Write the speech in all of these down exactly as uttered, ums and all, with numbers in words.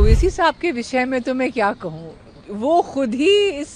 ओवैसी साहब के विषय में तो मैं क्या कहूँ, वो खुद ही इस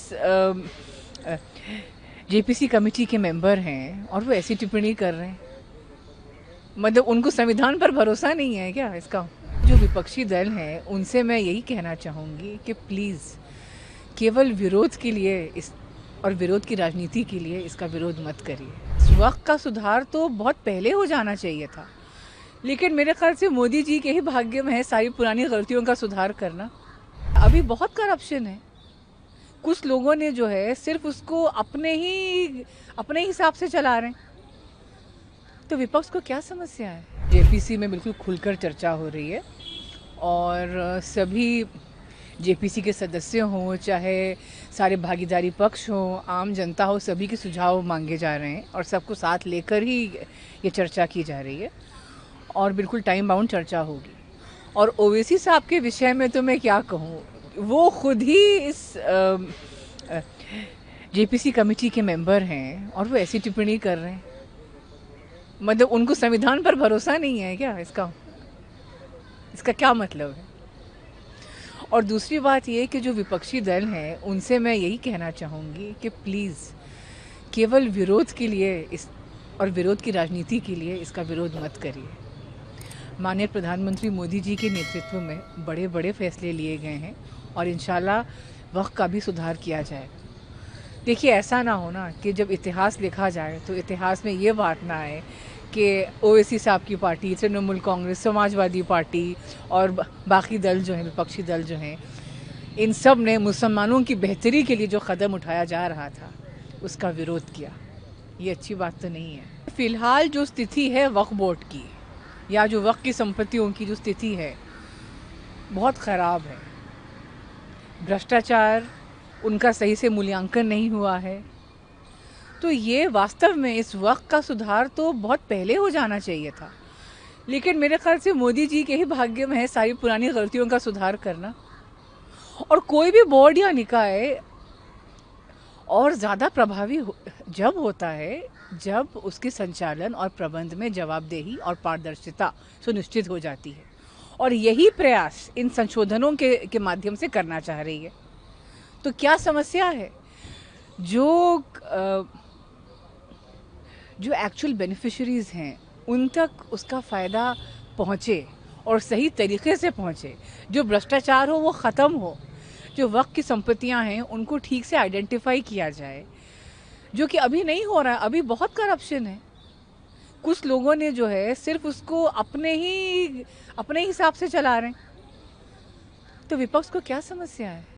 जेपीसी कमेटी के मेंबर हैं और वो ऐसी टिप्पणी कर रहे हैं। मतलब उनको संविधान पर भरोसा नहीं है क्या? इसका जो विपक्षी दल हैं उनसे मैं यही कहना चाहूँगी कि प्लीज़ केवल विरोध के लिए इस और विरोध की राजनीति के लिए इसका विरोध मत करिए। इस वक्त का सुधार तो बहुत पहले हो जाना चाहिए था, लेकिन मेरे ख्याल से मोदी जी के ही भाग्य में है सारी पुरानी गलतियों का सुधार करना। अभी बहुत करप्शन है, कुछ लोगों ने जो है सिर्फ उसको अपने ही अपने हिसाब से चला रहे हैं, तो विपक्ष को क्या समस्या है? जेपीसी में बिल्कुल खुलकर चर्चा हो रही है और सभी जेपीसी के सदस्य हों, चाहे सारे भागीदारी पक्ष हों, आम जनता हो, सभी के सुझाव मांगे जा रहे हैं और सबको साथ लेकर ही ये चर्चा की जा रही है और बिल्कुल टाइम बाउंड चर्चा होगी। और ओवैसी साहब के विषय में तो मैं क्या कहूँ, वो खुद ही इस जेपीसी कमेटी के मेंबर हैं और वो ऐसी टिप्पणी कर रहे हैं। मतलब उनको संविधान पर भरोसा नहीं है क्या? इसका इसका क्या मतलब है? और दूसरी बात ये कि जो विपक्षी दल हैं उनसे मैं यही कहना चाहूँगी कि प्लीज़ केवल विरोध के लिए इस और विरोध की राजनीति के लिए इसका विरोध मत करिए। माननीय प्रधानमंत्री मोदी जी के नेतृत्व में बड़े बड़े फैसले लिए गए हैं और इंशाल्लाह वक्त का भी सुधार किया जाए। देखिए, ऐसा ना हो ना कि जब इतिहास लिखा जाए तो इतिहास में ये बात ना आए कि ओवैसी साहब की पार्टी, तृणमूल कांग्रेस, समाजवादी पार्टी और बाकी दल जो हैं, विपक्षी दल जो हैं, इन सब ने मुसलमानों की बेहतरी के लिए जो कदम उठाया जा रहा था उसका विरोध किया। ये अच्छी बात तो नहीं है। फ़िलहाल जो स्थिति है वक्फ बोर्ड की या जो वक्फ की संपत्तियों की जो स्थिति है बहुत ख़राब है। भ्रष्टाचार, उनका सही से मूल्यांकन नहीं हुआ है, तो ये वास्तव में इस वक्त का सुधार तो बहुत पहले हो जाना चाहिए था, लेकिन मेरे ख्याल से मोदी जी के ही भाग्य में है सारी पुरानी गलतियों का सुधार करना। और कोई भी बोर्ड या निकाय और ज़्यादा प्रभावी हो, जब होता है जब उसके संचालन और प्रबंध में जवाबदेही और पारदर्शिता सुनिश्चित हो जाती है, और यही प्रयास इन संशोधनों के के माध्यम से करना चाह रही है। तो क्या समस्या है? जो जो एक्चुअल बेनिफिशरीज़ हैं उन तक उसका फ़ायदा पहुँचे और सही तरीके से पहुँचे, जो भ्रष्टाचार हो वो ख़त्म हो, जो वक्त की संपत्तियां हैं उनको ठीक से आइडेंटिफाई किया जाए, जो कि अभी नहीं हो रहा है। अभी बहुत करप्शन है, कुछ लोगों ने जो है सिर्फ उसको अपने ही अपने हिसाब से चला रहे हैं, तो विपक्ष को क्या समस्या है?